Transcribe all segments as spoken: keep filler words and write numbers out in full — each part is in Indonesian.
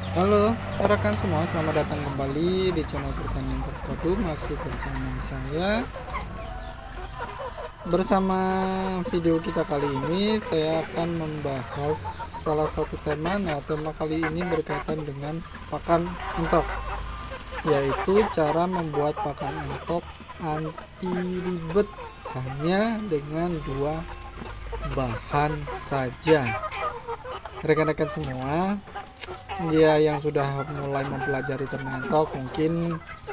Halo rekan semua, selamat datang kembali di channel Pertanian Terpadu. Masih bersama saya. Bersama video kita kali ini, saya akan membahas salah satu tema. Nah, tema kali ini berkaitan dengan pakan entok, yaitu cara membuat pakan entok anti ribet hanya dengan dua bahan saja. Rekan-rekan semua, ya, yang sudah mulai mempelajari ternak entok mungkin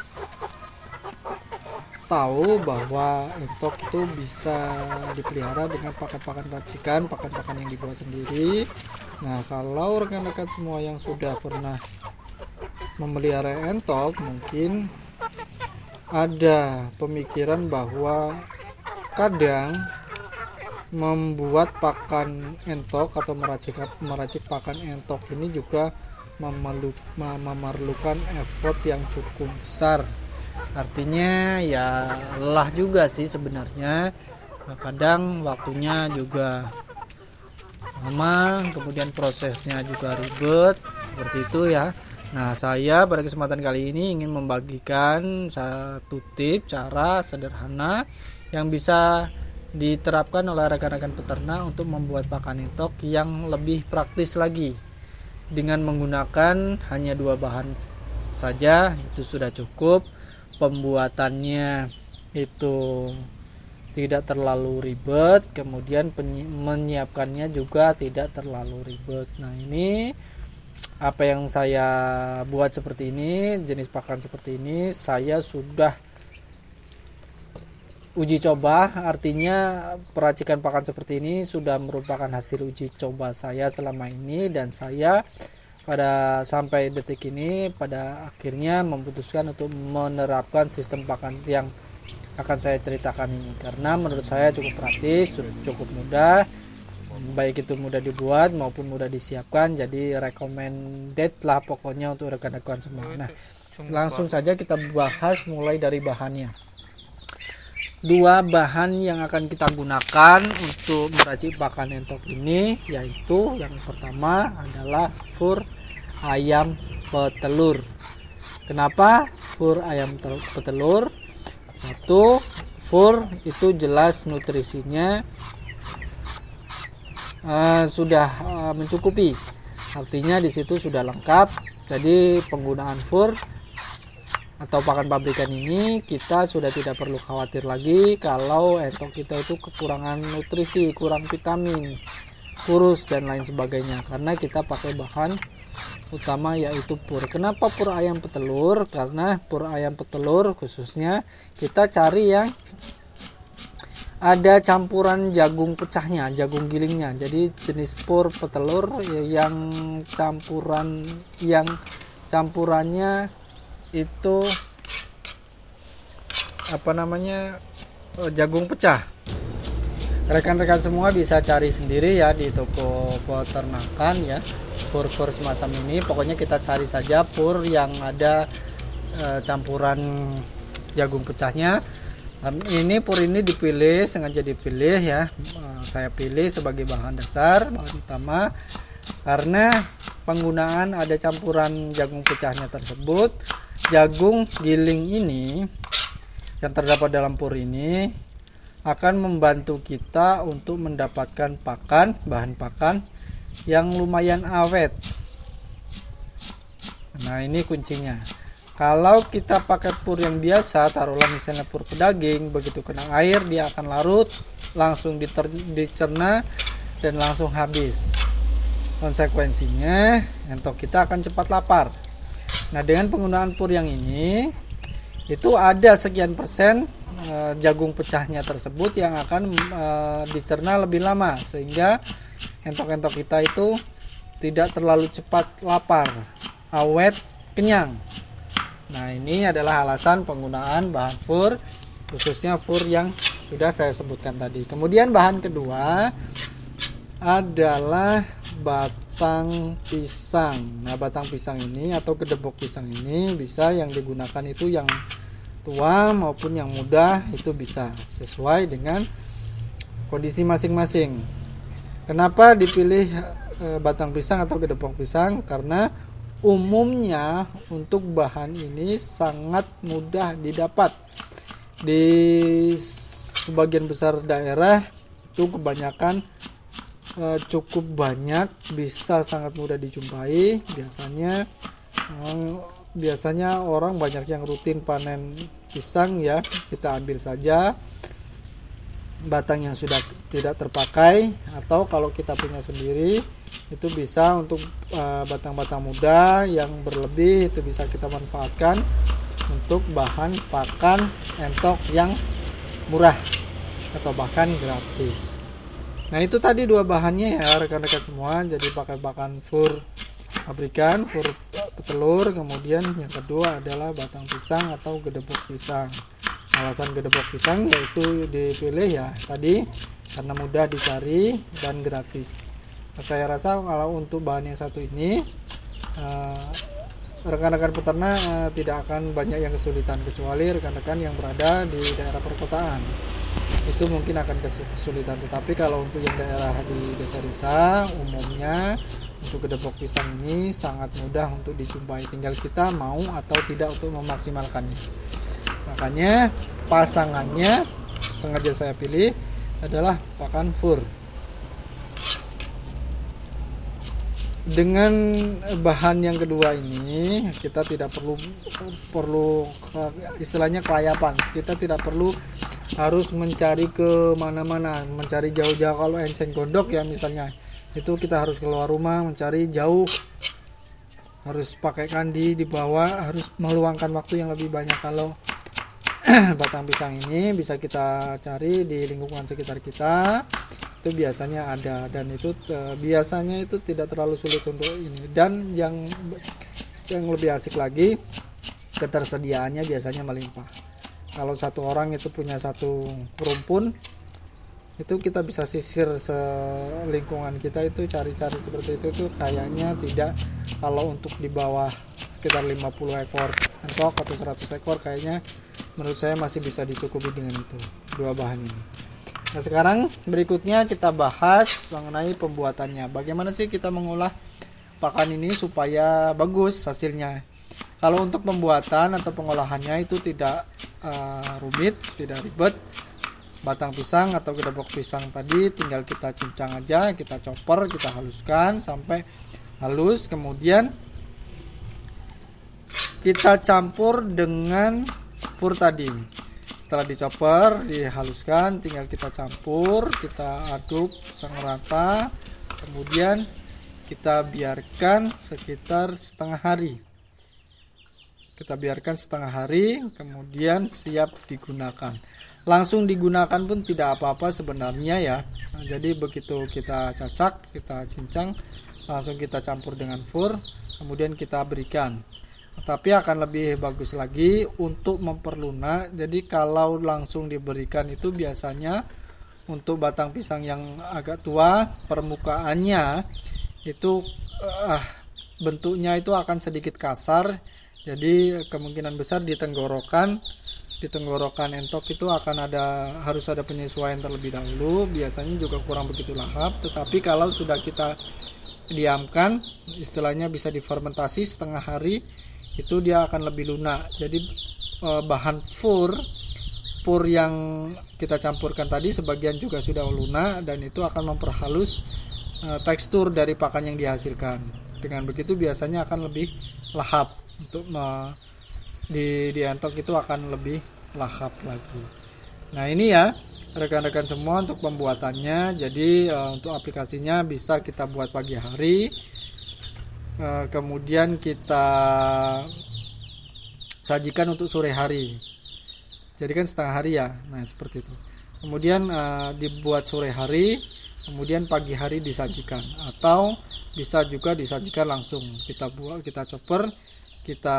tahu bahwa entok itu bisa dipelihara dengan pakan-pakan racikan, pakan-pakan yang dibuat sendiri. Nah, kalau rekan-rekan semua yang sudah pernah memelihara entok, mungkin ada pemikiran bahwa kadang membuat pakan entok atau meracik meracik pakan entok ini juga memerlukan effort yang cukup besar. Artinya ya lelah juga sih sebenarnya. Kadang waktunya juga lama, kemudian prosesnya juga ribet seperti itu ya. Nah, saya pada kesempatan kali ini ingin membagikan satu tips cara sederhana yang bisa diterapkan oleh rekan-rekan peternak untuk membuat pakan entok yang lebih praktis lagi. Dengan menggunakan hanya dua bahan saja itu sudah cukup. Pembuatannya itu tidak terlalu ribet, kemudian menyiapkannya juga tidak terlalu ribet. Nah, ini apa yang saya buat seperti ini, jenis pakan seperti ini saya sudah uji coba. Artinya peracikan pakan seperti ini sudah merupakan hasil uji coba saya selama ini, dan saya pada sampai detik ini pada akhirnya memutuskan untuk menerapkan sistem pakan yang akan saya ceritakan ini, karena menurut saya cukup praktis, cukup mudah, baik itu mudah dibuat maupun mudah disiapkan. Jadi recommended lah pokoknya untuk rekan-rekan semua. Nah, langsung saja kita bahas mulai dari bahannya. Dua bahan yang akan kita gunakan untuk meracik pakan entok ini, yaitu yang pertama adalah fur ayam petelur. Kenapa fur ayam petelur? Satu, fur itu jelas nutrisinya uh, sudah uh, mencukupi. Artinya di situ sudah lengkap. Jadi penggunaan fur atau pakan pabrikan ini kita sudah tidak perlu khawatir lagi kalau entok kita itu kekurangan nutrisi, kurang vitamin, kurus dan lain sebagainya, karena kita pakai bahan utama yaitu pur. Kenapa pur ayam petelur? Karena pur ayam petelur khususnya kita cari yang ada campuran jagung pecahnya, jagung gilingnya. Jadi jenis pur petelur yang campuran yang campurannya itu apa namanya jagung pecah. Rekan-rekan semua bisa cari sendiri ya di toko peternakan ya, pur-pur semacam ini. Pokoknya kita cari saja pur yang ada e, campuran jagung pecahnya. Ini pur ini dipilih, sengaja dipilih ya, e, saya pilih sebagai bahan dasar, bahan utama, karena penggunaan ada campuran jagung pecahnya tersebut. Jagung giling ini yang terdapat dalam pur ini akan membantu kita untuk mendapatkan pakan, bahan pakan yang lumayan awet. Nah, ini kuncinya. Kalau kita pakai pur yang biasa, taruhlah misalnya pur pedaging, begitu kena air dia akan larut, langsung dicerna dan langsung habis. Konsekuensinya entok kita akan cepat lapar. Nah, dengan penggunaan pur yang ini itu ada sekian persen e, jagung pecahnya tersebut yang akan e, dicerna lebih lama, sehingga entok-entok kita itu tidak terlalu cepat lapar, awet, kenyang. Nah, ini adalah alasan penggunaan bahan fur, khususnya fur yang sudah saya sebutkan tadi. Kemudian bahan kedua adalah batang pisang. Nah, batang pisang ini atau kedebok pisang ini bisa yang digunakan itu yang tua maupun yang muda, itu bisa sesuai dengan kondisi masing-masing. Kenapa dipilih e, batang pisang atau kedebok pisang? Karena umumnya untuk bahan ini sangat mudah didapat di sebagian besar daerah. Itu kebanyakan e, cukup banyak, bisa sangat mudah dijumpai. Biasanya e, biasanya orang banyak yang rutin panen pisang ya, kita ambil saja batang yang sudah tidak terpakai, atau kalau kita punya sendiri itu bisa untuk e, batang-batang muda yang berlebih, itu bisa kita manfaatkan untuk bahan pakan entok yang murah atau bahkan gratis. Nah, itu tadi dua bahannya ya rekan-rekan semua. Jadi pakai pakan fur pabrikan, fur petelur, kemudian yang kedua adalah batang pisang atau gedebok pisang. Alasan gedebok pisang yaitu dipilih ya tadi karena mudah dicari dan gratis. Nah, saya rasa kalau untuk bahan yang satu ini uh, rekan-rekan peternak uh, tidak akan banyak yang kesulitan, kecuali rekan-rekan yang berada di daerah perkotaan. Itu mungkin akan kesulitan, tetapi kalau untuk yang daerah di desa-desa umumnya untuk gedebok pisang ini sangat mudah untuk dijumpai, tinggal kita mau atau tidak untuk memaksimalkannya. Makanya pasangannya sengaja saya pilih adalah pakan fur. Dengan bahan yang kedua ini kita tidak perlu perlu istilahnya kelayapan. Kita tidak perlu harus mencari ke mana-mana, mencari jauh-jauh. Kalau enceng gondok ya misalnya, itu kita harus keluar rumah mencari jauh, harus pakai kandi di bawah, harus meluangkan waktu yang lebih banyak. Kalau batang pisang ini bisa kita cari di lingkungan sekitar kita, itu biasanya ada, dan itu e, biasanya itu tidak terlalu sulit untuk ini. Dan yang yang lebih asik lagi, ketersediaannya biasanya melimpah. Kalau satu orang itu punya satu rumpun, itu kita bisa sisir selingkungan kita itu, cari-cari seperti itu tuh kayaknya tidak. Kalau untuk di bawah sekitar lima puluh ekor entok atau seratus ekor, kayaknya menurut saya masih bisa dicukupi dengan itu dua bahan ini. Nah, sekarang berikutnya kita bahas mengenai pembuatannya. Bagaimana sih kita mengolah pakan ini supaya bagus hasilnya? Kalau untuk pembuatan atau pengolahannya itu tidak uh, rumit, tidak ribet. Batang pisang atau gedebok pisang tadi tinggal kita cincang aja, kita chopper, kita haluskan sampai halus. Kemudian kita campur dengan fur tadi. Setelah dicopper, dihaluskan, tinggal kita campur, kita aduk rata, kemudian kita biarkan sekitar setengah hari. Kita biarkan setengah hari, kemudian siap digunakan. Langsung digunakan pun tidak apa-apa sebenarnya ya. Nah, jadi begitu kita cacak, kita cincang, langsung kita campur dengan fur, kemudian kita berikan. Tapi akan lebih bagus lagi untuk memperlunak. Jadi kalau langsung diberikan itu biasanya untuk batang pisang yang agak tua, permukaannya itu uh, bentuknya itu akan sedikit kasar. Jadi kemungkinan besar di tenggorokan, di tenggorokan entok itu akan ada, harus ada penyesuaian terlebih dahulu. Biasanya juga kurang begitu lahap. Tetapi kalau sudah kita diamkan, istilahnya bisa difermentasi setengah hari, itu dia akan lebih lunak. Jadi eh, bahan fur fur yang kita campurkan tadi sebagian juga sudah lunak, dan itu akan memperhalus eh, tekstur dari pakan yang dihasilkan. Dengan begitu biasanya akan lebih lahap, untuk me, di di entok itu akan lebih lahap lagi. Nah, ini ya rekan-rekan semua untuk pembuatannya. Jadi eh, untuk aplikasinya bisa kita buat pagi hari, kemudian kita sajikan untuk sore hari. Jadi kan setengah hari ya. Nah, seperti itu. Kemudian uh, dibuat sore hari, kemudian pagi hari disajikan, atau bisa juga disajikan langsung. Kita buat, kita chopper, kita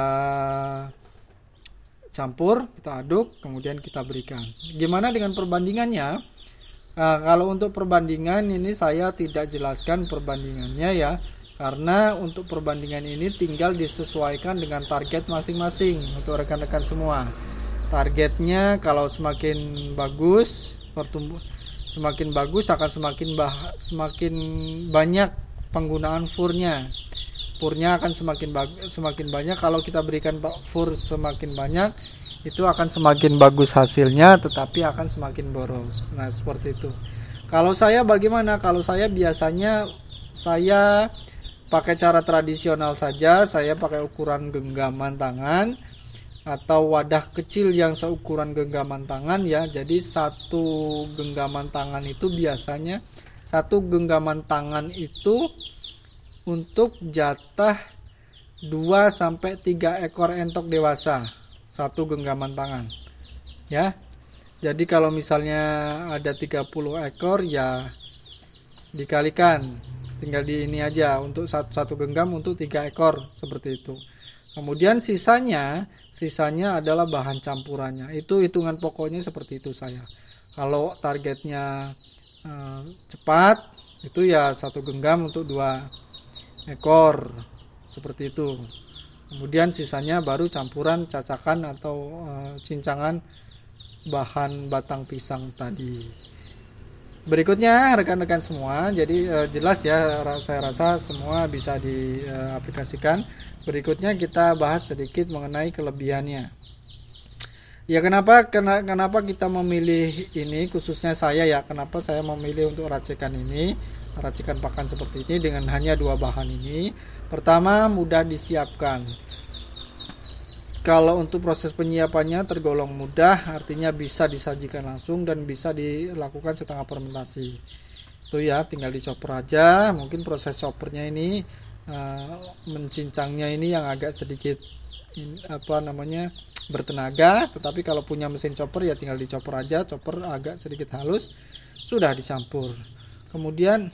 campur, kita aduk, kemudian kita berikan. Gimana dengan perbandingannya? Uh, kalau untuk perbandingan ini saya tidak jelaskan perbandingannya ya. Karena untuk perbandingan ini tinggal disesuaikan dengan target masing-masing untuk rekan-rekan semua. Targetnya kalau semakin bagus, pertumbuh semakin bagus akan semakin bah, semakin banyak penggunaan furnya. furnya akan semakin semakin banyak. Kalau kita berikan fur semakin banyak, itu akan semakin bagus hasilnya, tetapi akan semakin boros. Nah, seperti itu. Kalau saya bagaimana? Kalau saya biasanya saya pakai cara tradisional saja. Saya pakai ukuran genggaman tangan atau wadah kecil yang seukuran genggaman tangan ya. Jadi satu genggaman tangan itu biasanya satu genggaman tangan itu untuk jatah dua sampai tiga ekor entok dewasa. Satu genggaman tangan. Ya. Jadi kalau misalnya ada tiga puluh ekor ya dikalikan. Tinggal di ini aja untuk satu satu genggam untuk tiga ekor seperti itu. Kemudian sisanya, sisanya adalah bahan campurannya. Itu hitungan pokoknya seperti itu saya. Kalau targetnya eh, cepat, itu ya satu genggam untuk dua ekor seperti itu. Kemudian sisanya baru campuran cacakan atau eh, cincangan bahan batang pisang tadi. Berikutnya rekan-rekan semua, jadi eh, jelas ya, saya rasa semua bisa diaplikasikan. Berikutnya kita bahas sedikit mengenai kelebihannya. Ya kenapa kenapa kita memilih ini, khususnya saya ya, kenapa saya memilih untuk racikan ini, racikan pakan seperti ini dengan hanya dua bahan ini. Pertama, mudah disiapkan. Kalau untuk proses penyiapannya tergolong mudah, artinya bisa disajikan langsung dan bisa dilakukan setengah fermentasi. Itu ya, tinggal dicopper aja. Mungkin proses choppernya ini uh, mencincangnya ini yang agak sedikit in, apa namanya bertenaga, tetapi kalau punya mesin chopper ya tinggal dicopper aja, chopper agak sedikit halus, sudah dicampur. Kemudian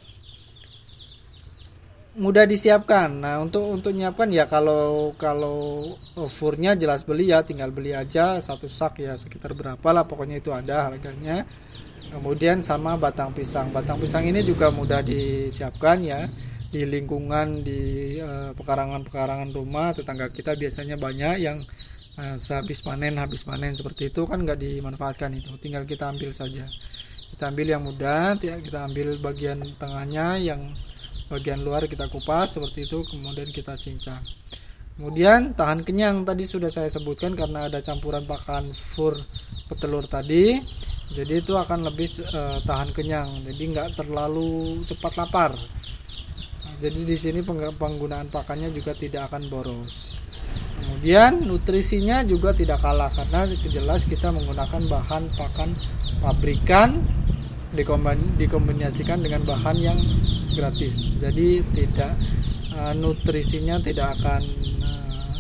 mudah disiapkan. Nah, untuk untuk nyiapkan ya kalau kalau furnya jelas beli ya, tinggal beli aja satu sak ya sekitar berapa lah, pokoknya itu ada harganya. Kemudian sama batang pisang. Batang pisang ini juga mudah disiapkan ya. Di lingkungan di eh, pekarangan-pekarangan rumah tetangga kita biasanya banyak yang eh, sehabis panen habis panen seperti itu kan nggak dimanfaatkan itu. Tinggal kita ambil saja. Kita ambil yang mudah, kita ambil bagian tengahnya, yang bagian luar kita kupas seperti itu, kemudian kita cincang. Kemudian tahan kenyang tadi sudah saya sebutkan karena ada campuran pakan fur petelur tadi, jadi itu akan lebih uh, tahan kenyang, jadi nggak terlalu cepat lapar. Nah, jadi di sini penggunaan pakannya juga tidak akan boros. Kemudian nutrisinya juga tidak kalah karena jelas kita menggunakan bahan pakan pabrikan dikombinasikan dengan bahan yang gratis, jadi tidak uh, nutrisinya tidak akan uh,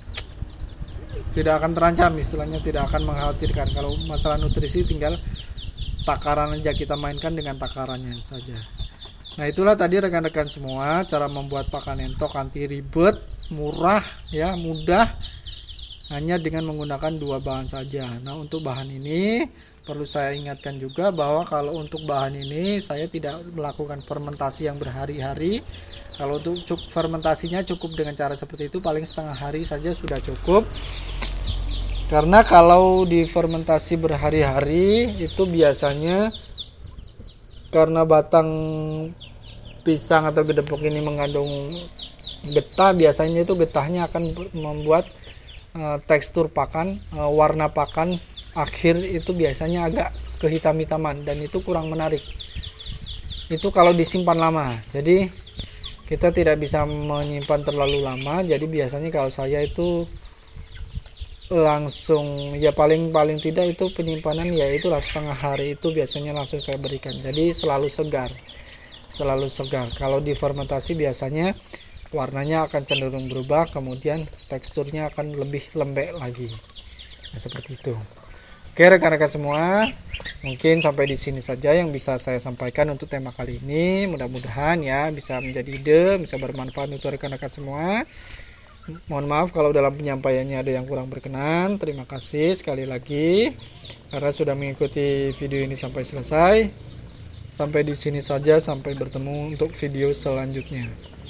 tidak akan terancam, istilahnya tidak akan mengkhawatirkan. Kalau masalah nutrisi tinggal takaran aja, kita mainkan dengan takarannya saja. Nah, itulah tadi rekan-rekan semua cara membuat pakan entok anti ribet, murah ya, mudah, hanya dengan menggunakan dua bahan saja. Nah, untuk bahan ini perlu saya ingatkan juga bahwa kalau untuk bahan ini saya tidak melakukan fermentasi yang berhari-hari. Kalau untuk cukup fermentasinya cukup dengan cara seperti itu, paling setengah hari saja sudah cukup. Karena kalau di fermentasi berhari-hari itu biasanya karena batang pisang atau gedepok ini mengandung getah, biasanya itu getahnya akan membuat uh, tekstur pakan, uh, warna pakan akhir itu biasanya agak kehitam-hitaman dan itu kurang menarik. Itu kalau disimpan lama. Jadi kita tidak bisa menyimpan terlalu lama. Jadi biasanya kalau saya itu langsung ya paling paling tidak itu penyimpanan ya itulah setengah hari itu biasanya langsung saya berikan. Jadi selalu segar. Selalu segar. Kalau difermentasi biasanya warnanya akan cenderung berubah, kemudian teksturnya akan lebih lembek lagi. Nah, seperti itu. Oke rekan-rekan semua, mungkin sampai di sini saja yang bisa saya sampaikan untuk tema kali ini. Mudah-mudahan ya bisa menjadi ide, bisa bermanfaat untuk rekan-rekan semua. Mohon maaf kalau dalam penyampaiannya ada yang kurang berkenan. Terima kasih sekali lagi karena sudah mengikuti video ini sampai selesai. Sampai di sini saja, sampai bertemu untuk video selanjutnya.